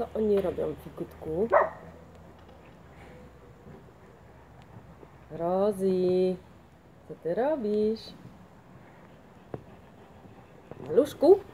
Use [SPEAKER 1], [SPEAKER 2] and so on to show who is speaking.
[SPEAKER 1] Co oni robią, Figutku? Rozi, co ty robisz? Maluszku?